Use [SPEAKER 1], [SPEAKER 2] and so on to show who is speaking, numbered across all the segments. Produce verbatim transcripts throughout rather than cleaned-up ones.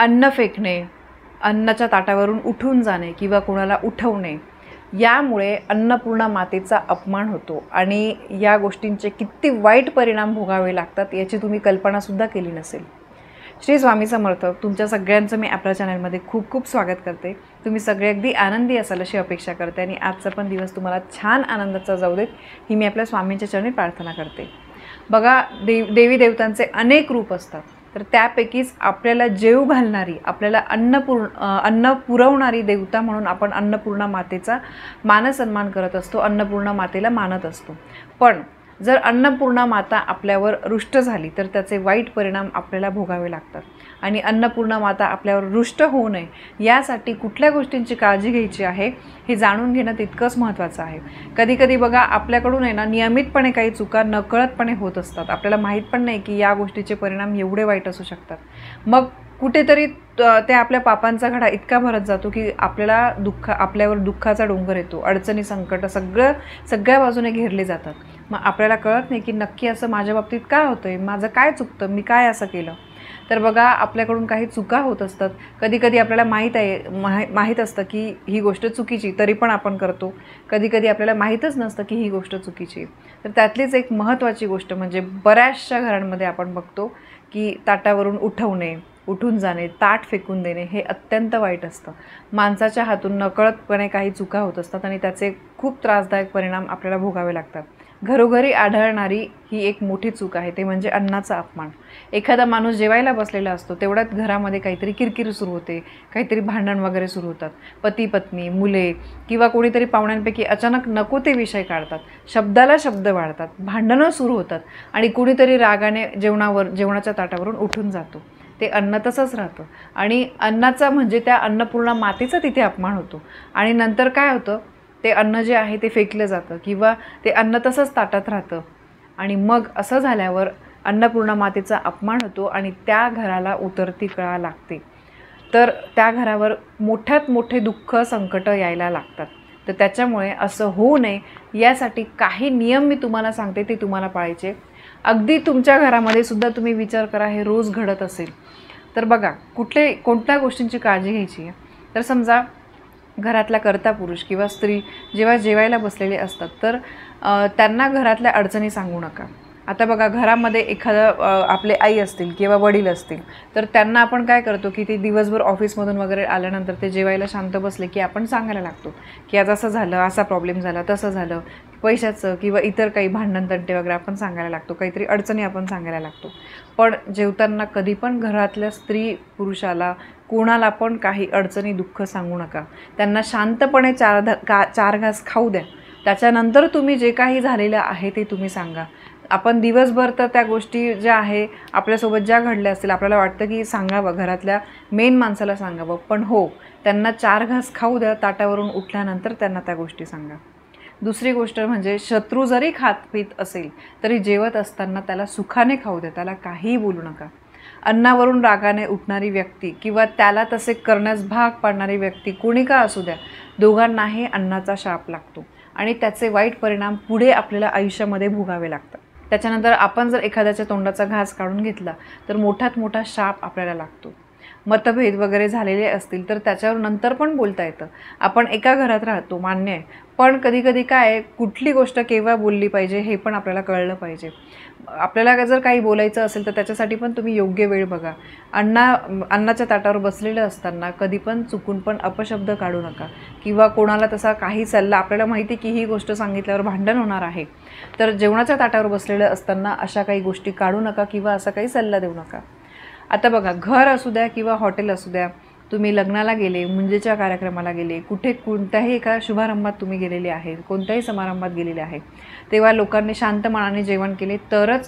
[SPEAKER 1] अन्न फेकणे, अन्नाच्या ताटावरून उठून जाणे किंवा कोणाला उठवणे, यामुळे अन्नपूर्णा मातेचा अपमान होतो आणि या गोष्टींचे किती वाईट परिणाम भोगावे लागतात याची तुम्ही कल्पनासुद्धा केली नसेल. श्री स्वामी समर्थ. तुमच्या सगळ्यांचं मी आपल्या चॅनलमध्ये खूप खूप स्वागत करते. तुम्ही सगळे अगदी आनंदी असाल अशी अपेक्षा करते आणि आजचा पण दिवस तुम्हाला छान आनंदाचा जाऊ देत ही मी आपल्या स्वामींच्या चरणी प्रार्थना करते. बघा, देव देवी देवतांचे अनेक रूप असतात, तर त्यापैकीच आपल्याला जेव घालणारी, आपल्याला अन्नपूर्ण अन्न पुरवणारी देवता म्हणून आपण अन्नपूर्णा मातेचा मानसन्मान करत असतो, अन्नपूर्णा मातेला मानत असतो. पण जर अन्नपूर्णा माता आपल्यावर रुष्ट झाली तर त्याचे वाईट परिणाम आपल्याला भोगावे लागतात. आणि अन्नपूर्णा माता आपल्यावर रुष्ट होऊ नये यासाठी कुठल्या गोष्टींची काळजी घ्यायची आहे हे जाणून घेणं तितकंच महत्त्वाचं आहे. कधी कधी बघा, आपल्याकडून आहे ना नियमितपणे काही चुका नकळतपणे होत असतात. आपल्याला माहीत पण नाही की या गोष्टीचे परिणाम एवढे वाईट असू शकतात. मग कुठेतरी ते आपल्या पापांचा घडा इतका भरत जातो की आपल्याला दुःख आपल्यावर दुःखाचा डोंगर येतो, अडचणी, संकट सगळं सगळ्या बाजूने घेरले जातात. मग आपल्याला कळत नाही की नक्की असं माझ्या बाबतीत काय होतं आहे, माझं काय चुकतं, मी काय असं केलं. तर बघा, आपल्याकडून काही चुका होत असतात. कधी कधी आपल्याला माहीत आहे माही माहीत असतं की ही गोष्ट चुकीची, तरी पण आपण करतो. कधी कधी आपल्याला माहीतच नसतं की ही गोष्ट चुकीची. तर त्यातलीच एक महत्त्वाची गोष्ट म्हणजे बऱ्याचशा घरांमध्ये आपण बघतो की ताटावरून उठवणे, उठून जाणे, ताट फेकून देणे हे अत्यंत वाईट असतं. माणसाच्या हातून नकळतपणे काही चुका होत असतात आणि त्याचे खूप त्रासदायक परिणाम आपल्याला भोगावे लागतात. घरोघरी आढळणारी ही एक मोठी चूक आहे, ते म्हणजे अन्नाचा अपमान. एखादा माणूस जेवायला बसलेला असतो तेवढ्यात घरामध्ये काहीतरी किरकिर सुरू होते, काहीतरी भांडण वगैरे सुरू होतात. पती पत्नी, मुले किंवा कोणीतरी पाहुण्यांपैकी अचानक नको ते विषय काढतात, शब्दाला शब्द वाढतात, भांडणं सुरू होतात आणि कुणीतरी रागाने जेवणावर जेवणाच्या ताटावरून उठून जातो. ते अन्न तसंच राहतं आणि अन्नाचा म्हणजे त्या अन्नपूर्णा मातेचा तिथे अपमान होतो. आणि नंतर काय होतं, ते अन्न जे आहे ते फेकलं जातं किंवा ते अन्न तसंच ताटात राहतं. आणि मग असं झाल्यावर अन्नपूर्णा मातेचा अपमान होतो आणि त्या घराला उतरती कळा लागते. तर त्या घरावर मोठ्यात मोठे दुःख, संकट यायला लागतात. तर त्याच्यामुळे असं होऊ नये यासाठी काही नियम मी तुम्हाला सांगते, ते तुम्हाला पाळायचे. अगदी तुमच्या घरामध्ये सुद्धा तुम्ही विचार करा, हे रोज घडत असेल तर बघा, कुठले कोणत्या गोष्टींची काळजी घ्यायची आहे. तर समजा घरातला कर्ता पुरुष किंवा स्त्री जेव्हा जेवायला बसलेले असतात तर त्यांना घरातल्या अडचणी सांगू नका. आता बघा, घरामध्ये एखादं आपले आई असतील किंवा वडील असतील तर त्यांना आपण काय करतो की ते दिवसभर ऑफिसमधून वगैरे आल्यानंतर ते जेवायला शांत बसले की आपण सांगायला लागतो की आज असं झालं, असा प्रॉब्लेम झाला, तसं झालं, पैशाचं किंवा इतर काही भांडण तंटे वगैरे आपण सांगायला लागतो, काहीतरी अडचणी आपण सांगायला लागतो. पण जेवताना कधी पण घरातल्या स्त्री पुरुषाला कोणाला पण काही अडचणी, दुःख सांगू नका. त्यांना शांतपणे चार ध का चार घास खाऊ द्या. त्याच्यानंतर तुम्ही जे काही झालेलं आहे ते तुम्ही सांगा. आपण दिवसभर तर त्या गोष्टी ज्या आहे आपल्यासोबत ज्या घडल्या असतील आपल्याला वाटतं की सांगावं, घरातल्या मेन माणसाला सांगावं, पण हो, त्यांना चार घास खाऊ द्या. ताटावरून उठल्यानंतर त्यांना त्या गोष्टी सांगा. दुसरी गोष्ट म्हणजे शत्रू जरी खात पीत असेल तरी जेवत असताना त्याला सुखाने खाऊ द्या, त्याला काहीही बोलू नका. अन्नावरून रागाने उठणारी व्यक्ती किंवा त्याला तसे करण्यास भाग पाडणारी व्यक्ती कोणी का असू द्या, दोघांनाही अन्नाचा शाप लागतो आणि त्याचे वाईट परिणाम पुढे आपल्याला आयुष्यामध्ये भोगावे लागतात. त्याच्यानंतर आपण जर एखाद्याच्या तोंडाचा घास काढून घेतला तर मोठात मोठा शाप आपल्याला लागतो. मतभेद वगैरे झालेले असतील तर त्याच्यावर नंतर पण बोलता येतं. आपण एका घरात राहतो, मान्य आहे, पण कधी कधी काय, कुठली गोष्ट केव्हा बोलली पाहिजे हे पण आपल्याला कळलं पाहिजे. आपल्याला जर काही बोलायचं असेल तर त्याच्यासाठी पण तुम्ही योग्य वेळ बघा. अन्ना अन्नाच्या ताटावर बसलेलं असताना कधी पण चुकून पण अपशब्द काढू नका किंवा कोणाला तसा काही सल्ला, आपल्याला माहिती की ही गोष्ट सांगितल्यावर भांडण होणार आहे, तर जेवणाच्या ताटावर बसलेलं असताना अशा काही गोष्टी काढू नका किंवा असा काही सल्ला देऊ नका. आता बघा, घर असू द्या किंवा हॉटेल असू द्या, तुम्ही लग्नाला गेले, मुंजेच्या कार्यक्रमाला गेले, कुठे कोणत्याही एका शुभारंभात तुम्ही गेलेले आहे, कोणत्याही समारंभात गेलेले आहे, तेव्हा लोकांनी शांत मनाने जेवण केले तरच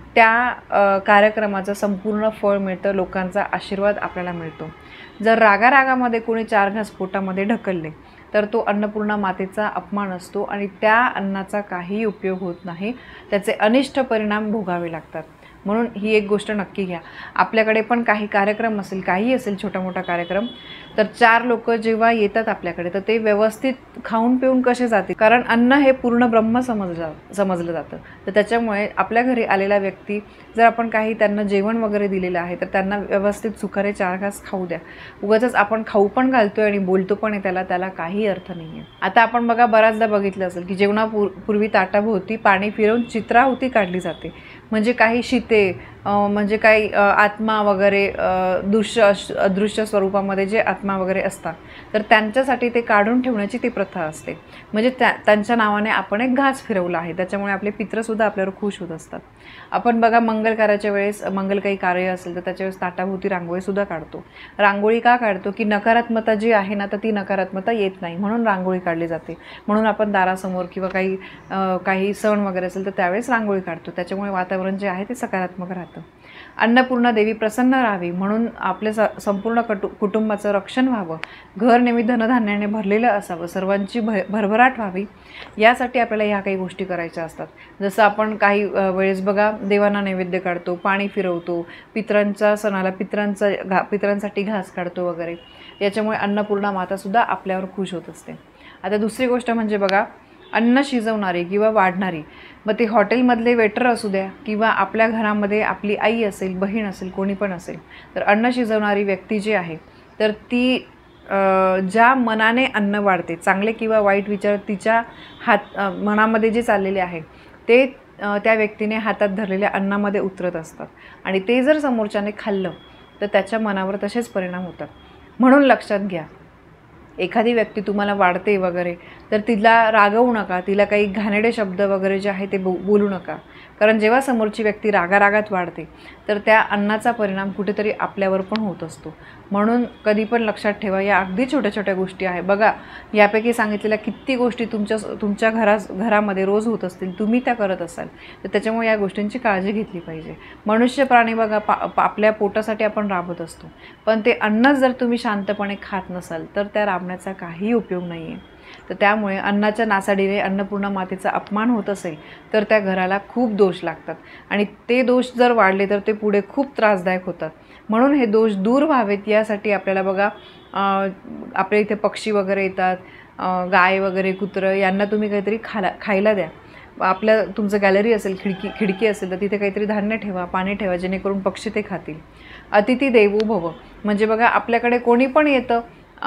[SPEAKER 1] त्या कार्यक्रमाचं संपूर्ण फळ मिळतं, लोकांचा आशीर्वाद आपल्याला मिळतो. जर रागारागामध्ये कोणी चार घास पोटामध्ये ढकलले तर तो अन्नपूर्णा मातेचा अपमान असतो आणि त्या अन्नाचा काही उपयोग होत नाही, त्याचे अनिष्ट परिणाम भोगावे लागतात. म्हणून ही एक गोष्ट नक्की घ्या. आपल्याकडे पण काही कार्यक्रम असेल, काही असेल छोटा मोठा कार्यक्रम, तर चार लोक जेव्हा येतात आपल्याकडे तर ते व्यवस्थित खाऊन पिऊन कसे जातील, कारण अन्न हे पूर्ण ब्रह्म समजलं समजलं जातं. तर त्याच्यामुळे आपल्या घरी आलेला व्यक्ती जर आपण काही त्यांना जेवण वगैरे दिलेलं आहे तर त्यांना व्यवस्थित सुखारे चार घास खाऊ द्या. उगाचच आपण खाऊ पण घालतोय आणि बोलतो पण आहे त्याला त्याला काही अर्थ नाही आहे. आता आपण बघा बऱ्याचदा बघितलं असेल की जेवणापूर्वी ताटाभोवती पाणी फिरवून चित्राहुती काढली जाते. म्हणजे काही शिते म्हणजे काही आत्मा वगैरे दृश्य अदृश्य स्वरूपामध्ये जे आत्मा वगैरे असतात तर त्यांच्यासाठी ते काढून ठेवण्याची ती प्रथा असते. म्हणजे त्या त्यांच्या नावाने आपण एक घास फिरवला आहे, त्याच्यामुळे आपले पित्रसुद्धा आपल्यावर खुश होत असतात. आपण बघा मंगल कार्याच्या वेळेस, मंगल काही कार्य असेल तर त्याच्या वेळेस ताटाभोवती रांगोळीसुद्धा काढतो. रांगोळी का काढतो की नकारात्मकता जी आहे ना तर ती नकारात्मकता येत नाही म्हणून रांगोळी काढली जाते. म्हणून आपण दारासमोर किंवा काही काही सण वगैरे असेल तर त्यावेळेस रांगोळी काढतो. त्याच्यामुळे वातावरण जे आहे ते सकारात्मक राहतं. अन्नपूर्णा देवी प्रसन्न राहावी म्हणून आपल्या स संपूर्ण कटु कुटुंबाचं रक्षण व्हावं, घर नेहमी धनधान्याने भरलेलं असावं, सर्वांची भ भरभराट व्हावी, यासाठी आपल्याला ह्या काही गोष्टी करायच्या असतात. जसं आपण काही वेळेस बघा देवांना नैवेद्य काढतो, पाणी फिरवतो, पितरांच्या सणाला पितरांचा घा पितरांसाठी घास काढतो वगैरे. याच्यामुळे अन्नपूर्णा मातासुद्धा आपल्यावर खुश होत असते. आता दुसरी गोष्ट म्हणजे बघा अन्न शिजवणारी किंवा वाढणारी, मग ते हॉटेलमधले वेटर असू द्या किंवा आपल्या घरामध्ये आपली आई असेल, बहीण असेल, कोणी पण असेल, तर अन्न शिजवणारी व्यक्ती जी आहे तर ती ज्या मनाने अन्न वाढते, चांगले किंवा वाईट विचार तिच्या हात मनामध्ये जे चाललेले आहे ते त्या व्यक्तीने हातात धरलेल्या अन्नामध्ये उतरत असतात आणि ते जर समोरच्याने खाल्लं तर त्याच्या मनावर तसेच परिणाम होतात. म्हणून लक्षात घ्या, एखादी व्यक्ती तुम्हाला वाढते वगैरे तर तिला रागवू नका, तिला काही घाणेरडे शब्द वगैरे जे आहे ते बो बोलू नका. कारण जेव्हा समोरची व्यक्ती रागारागात वाढते तर त्या अन्नाचा परिणाम कुठेतरी आपल्यावर पण होत असतो. म्हणून कधी पण लक्षात ठेवा, या अगदी छोट्या छोट्या गोष्टी आहे. बघा यापैकी सांगितलेल्या किती गोष्टी तुमच्या तुमच्या घरात घरामध्ये रोज होत असतील, तुम्ही त्या करत असाल, तर त्याच्यामुळे या गोष्टींची काळजी घेतली पाहिजे. मनुष्य प्राणी बघा पा आपल्या पोटासाठी आपण राबत असतो, पण ते अन्नच जर तुम्ही शांतपणे खात नसाल तर त्या राबण्याचा काही उपयोग नाही आहे. तर त्यामुळे अन्नाच्या नासाडीने अन्नपूर्णा मातेचा अपमान होत असेल तर त्या घराला खूप दोष लागतात आणि ते दोष जर वाढले तर ते पुढे खूप त्रासदायक होतात. म्हणून हे दोष दूर व्हावेत यासाठी आपल्याला बघा आपल्या इथे पक्षी वगैरे येतात, गाय वगैरे, कुत्रं, यांना तुम्ही काहीतरी खाला खायला द्या. आपल्या तुमचं गॅलरी असेल, खिडकी खिडकी असेल तर तिथे काहीतरी धान्य ठेवा, पाणी ठेवा, जेणेकरून पक्षी ते खातील. अतिथी देवो भव म्हणजे बघा आपल्याकडे कोणी पण येतं,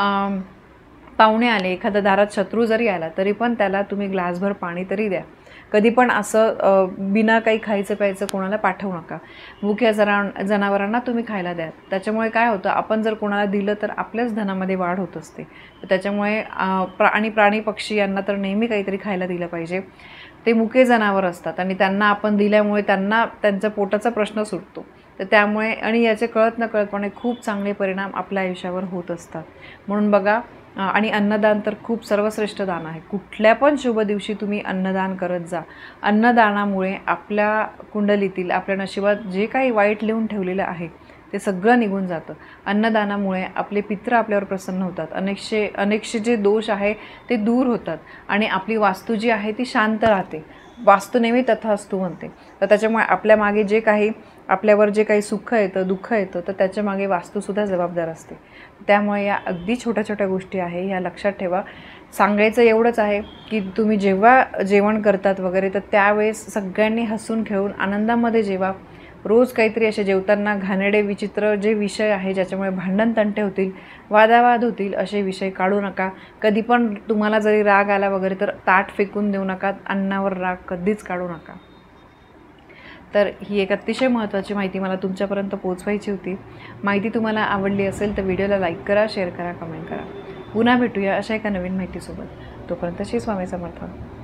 [SPEAKER 1] पाहुणे आले, एखादा दारात शत्रू जरी आला तरी पण त्याला तुम्ही ग्लासभर पाणी तरी द्या. कधी पण असं बिना काही खायचं प्यायचं कोणाला पाठवू नका. मुख्य जरा जनावरांना तुम्ही खायला द्या. त्याच्यामुळे काय होतं, आपण जर कोणाला दिलं तर आपल्याच धनामध्ये वाढ होत असते. त्याच्यामुळे प्रा आणि प्राणी पक्षी यांना तर नेहमी काहीतरी खायला दिलं पाहिजे. ते मुके जनावर असतात आणि त्यांना आपण दिल्यामुळे त्यांना त्यांचा पोटाचा प्रश्न सुटतो. तर त्यामुळे आणि याचे कळत नकळतपणे खूप चांगले परिणाम आपल्या आयुष्यावर होत असतात. म्हणून बघा, आणि अन्नदान तर खूप सर्वश्रेष्ठ दान आहे. कुठल्या पण शुभ दिवशी तुम्ही अन्नदान करत जा. अन्नदानामुळे आपल्या कुंडलीतील, आपल्या नशिबात जे काही वाईट लिहून ठेवलेलं आहे ते सगळं निघून जातं. अन्नदानामुळे आपले पित्र आपल्यावर प्रसन्न होतात. अनेकशे अनेकशे जे दोष आहे ते दूर होतात आणि आपली वास्तू जी आहे ती शांत राहते. वास्तू नेहमी तथास्तु म्हणते. तर त्याच्यामुळे आपल्या मागे जे काही आपल्यावर जे काही सुख येतं, दुःख येतं, तर त्याच्या मागे वास्तूसुद्धा जबाबदार असते. त्यामुळे या अगदी छोट्या छोट्या गोष्टी आहे ह्या लक्षात ठेवा. सांगायचं एवढंच आहे की तुम्ही जेव्हा जेवण करतात वगैरे तर त्यावेळेस सगळ्यांनी हसून खेळून आनंदामध्ये जेवा. रोज काहीतरी असे जेवताना घाणेरडे विचित्र जे विषय आहे ज्याच्यामुळे भांडण तंटे होतील, वादावाद होतील, असे विषय काढू नका. कधी पण तुम्हाला जरी राग आला वगैरे तर ताट फेकून देऊ नका. अन्नावर राग कधीच काढू नका. तर ही एक अतिशय महत्त्वाची माहिती मला तुमच्यापर्यंत पोहोचवायची होती. माहिती तुम्हाला आवडली असेल तर व्हिडिओला लाईक करा, शेअर करा, कमेंट करा. पुन्हा भेटूया अशा एका नवीन माहितीसोबत. तोपर्यंत श्री स्वामी समर्थ.